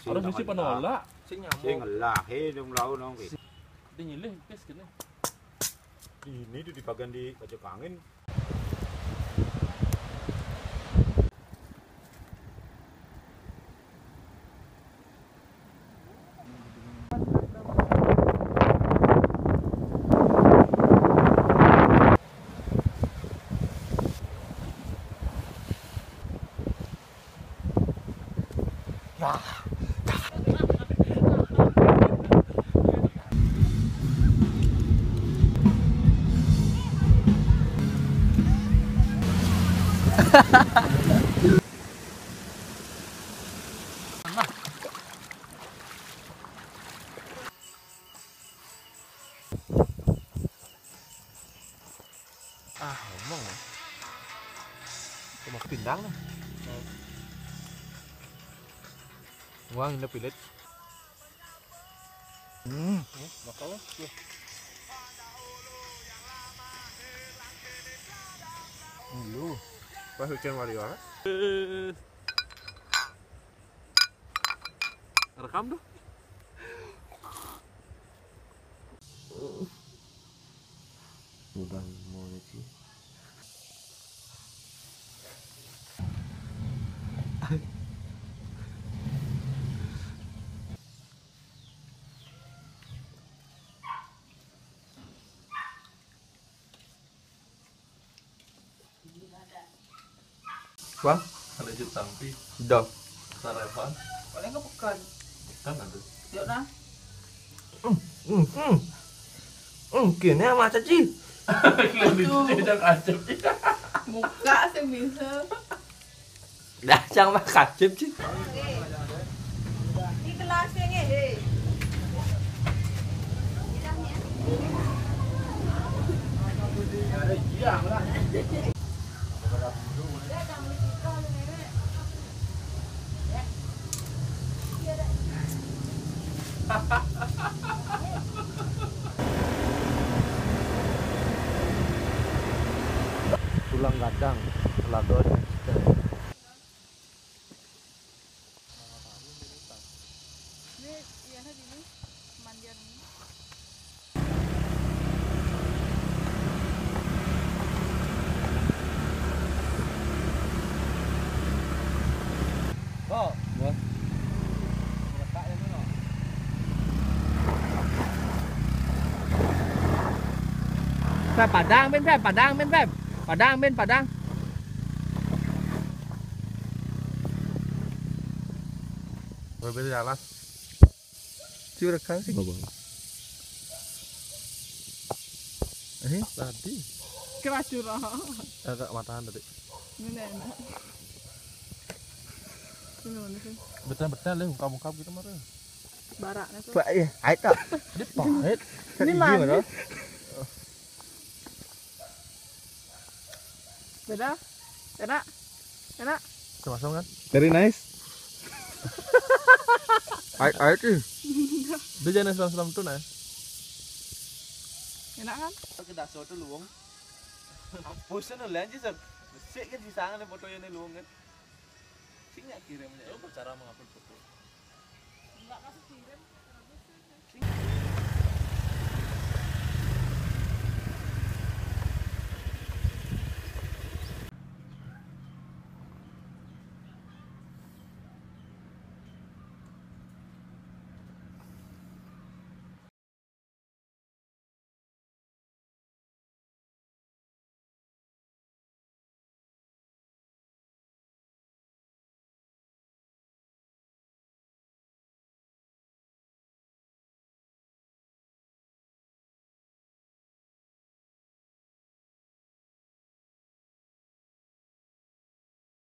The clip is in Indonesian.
Harus mesti penolak. Sing Sing ngelah dong lau nong. Dia nyilih kes kene. Ini tuh di bagian di pojok angin. Ngomong ya. Cuma pindang lah. Wang ini pilit. Makanya Lu. Pas hujan Mario. rekam tuh. Udah mau sih. Bang, Ada jut sampi, udah. sarapan, Boleh nggak bukan? kan ada. Yuk nah. Kini macam sih. Tidak kacau. Muka sih bisa. Dah jangan makan chip sih. Di kelasnya nge. Tulang gadang, ladon. Ini iya di ini mandian ini. Oh, buat. Phép Padang bên phép Padang bên phép Padang bên Padang. Rồi bây giờ là chưa được kháng sinh. Eh, tadi Keracura. agak matahan tadi. Ini enak. Ini mana sih? Betul-betul lah ungkap-ungkap gitu mah. Baraknya tuh. Vậy à? Ai tak? Dia pahit. Ini Gimana? manis. Beda? Enak? Enak? Sama-sama kan? Very nice. Ai sih. Dia jangan selam-selam tuh nah. Enak kan? Cái đặt số cho luống. Bosan udah lanjut sih. Sik kan disana nih fotonya nih luung kan. Sing nggak kirimnya. Cara mengupload foto. Enggak kasih kirim.